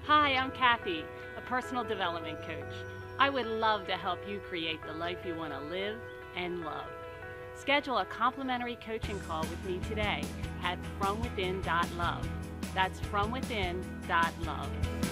Hi, I'm Kathy, a personal development coach. I would love to help you create the life you want to live and love. Schedule a complimentary coaching call with me today at fromwithin.love. That's fromwithin.love.